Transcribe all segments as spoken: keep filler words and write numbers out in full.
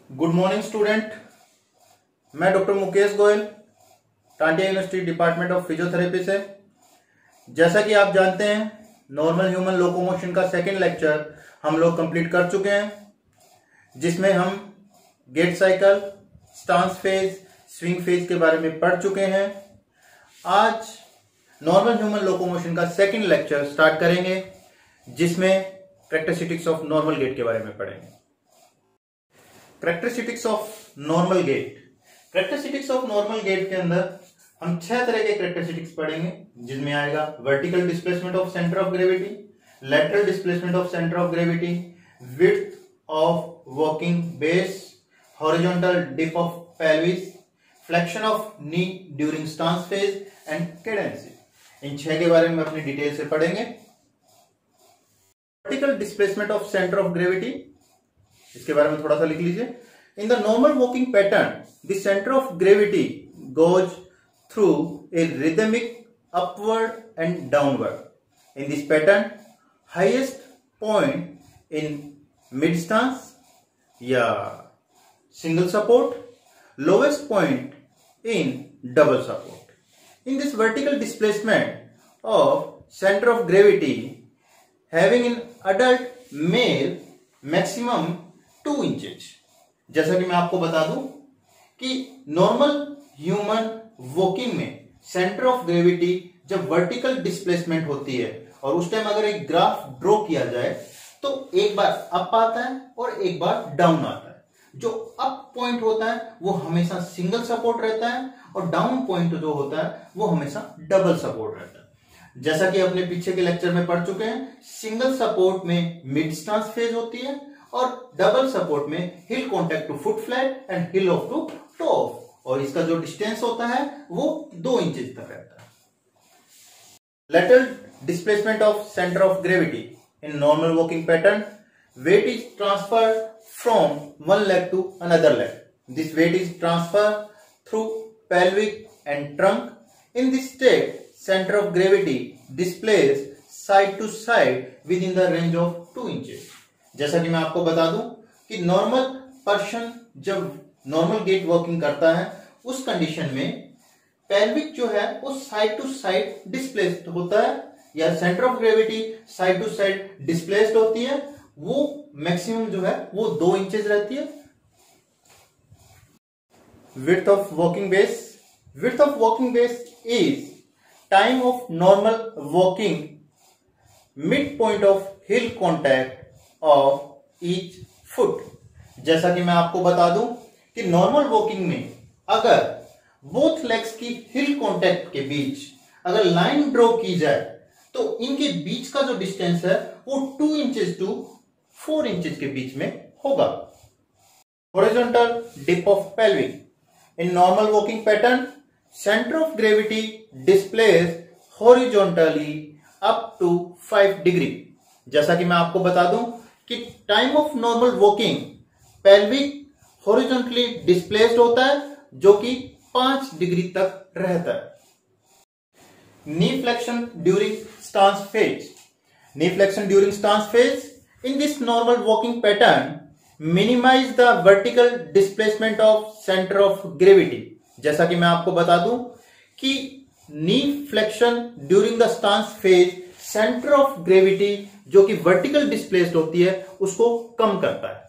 Good morning student. मैं doctor Mukesh Goyal, Tantia university department of physiotherapy से। जैसा कि आप जानते हैं, नॉर्मल ह्यूमन लोकोमोशन का सेकेंड लेक्चर हम लोग कंप्लीट कर चुके हैं, जिसमें हम gait cycle, stance phase, swing phase के बारे में पढ़ चुके हैं। आज नॉर्मल ह्यूमन लोकोमोशन का सेकेंड लेक्चर स्टार्ट करेंगे, जिसमें कैरेक्टरिस्टिक्स ऑफ नॉर्मल गेट के बारे में पढ़ेंगे। Characteristics of normal gait. Characteristics of normal gait के अंदर हम छह तरह के कैरेक्टरिस्टिक्स पढ़ेंगे, जिसमें आएगा vertical displacement of centre of gravity, lateral displacement of centre of gravity, width of walking base, horizontal dip of pelvis, flexion of knee during stance phase and cadency. इन छह के बारे में अपनी डिटेल से पढ़ेंगे। Vertical displacement of centre of gravity, इसके बारे में थोड़ा सा लिख लीजिए। In the normal walking pattern the centre of gravity goes through a rhythmic upward and downward. In this pattern highest point in mid stance या single support, lowest point in double support. In this vertical displacement of centre of gravity having in adult male maximum two inches. जैसा कि मैं आपको बता दूं कि normal human walking में centre of gravity जब वर्टिकल डिस्प्लेसमेंट होती है और उस टाइम अगर एक ग्राफ ड्रॉ किया जाए तो एक बार अप आता है और एक बार डाउन आता है। जो अप पॉइंट होता है वो हमेशा सिंगल सपोर्ट रहता है और डाउन पॉइंट जो होता है वो हमेशा डबल सपोर्ट रहता है। जैसा कि अपने पीछे के लेक्चर में पढ़ चुके हैं, सिंगल सपोर्ट में मिड स्टांस फेज होती है और डबल सपोर्ट में heel contact to foot flat and heel off to toe off, और इसका जो डिस्टेंस होता है वो दो इंचेस तक रहता है। Lateral displacement of centre of gravity in normal walking pattern, weight is transferred from one leg to another leg. This weight is transferred through pelvic and trunk. In this state, center of gravity displays side to side within the range of two inches. जैसा कि मैं आपको बता दूं कि normal person जब normal gait walking करता है उस कंडीशन में पेल्विक जो है वो साइड टू साइड डिस्प्लेस्ड होता है, या centre of gravity side to side displaced होती है। वो मैक्सिमम जो है वो दो इंचेस रहती है। Width of walking base. Width of walking base is time of normal walking midpoint of heel contact of each foot. जैसा कि मैं आपको बता दूं कि नॉर्मल वॉकिंग में अगर बोथ लेग्स की हिल कॉन्टैक्ट के बीच अगर लाइन ड्रॉ की जाए तो इनके बीच का जो डिस्टेंस है वो two inches to four inches के बीच में होगा। Horizontal dip of pelvic. In normal walking pattern, center of gravity displays horizontally up to five degree. जैसा कि मैं आपको बता दूं कि time of normal walking pelvic horizontally displaced होता है, जो कि पांच डिग्री तक रहता है। Knee flexion during stance phase. Knee flexion during stance phase in this normal walking pattern minimise the vertical displacement of centre of gravity. जैसा कि मैं आपको बता दूं कि knee flexion during the stance phase centre of gravity जो कि vertical displaced होती है उसको कम करता है।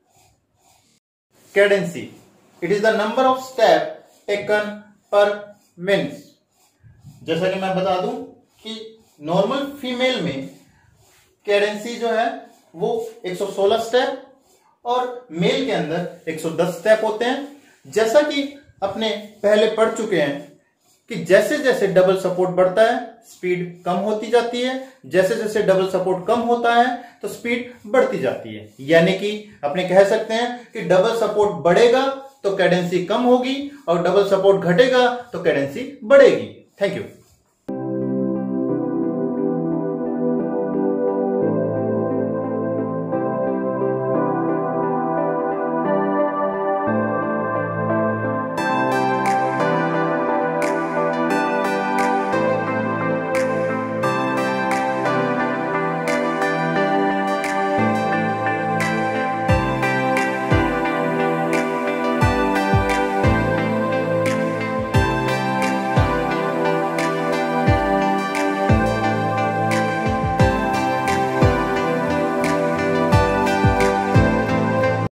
Cadency, it is the number of step taken per minute. जैसा कि मैं बता दूं कि नॉर्मल फीमेल में कैडेंसी जो है वो एक सौ सोलह स्टेप और मेल के अंदर एक सौ दस स्टेप होते हैं। जैसा कि अपने पहले पढ़ चुके हैं कि जैसे जैसे डबल सपोर्ट बढ़ता है स्पीड कम होती जाती है, जैसे जैसे डबल सपोर्ट कम होता है तो स्पीड बढ़ती जाती है। यानी कि अपने कह सकते हैं कि डबल सपोर्ट बढ़ेगा तो कैडेंसी कम होगी और डबल सपोर्ट घटेगा तो कैडेंसी बढ़ेगी। Thank you.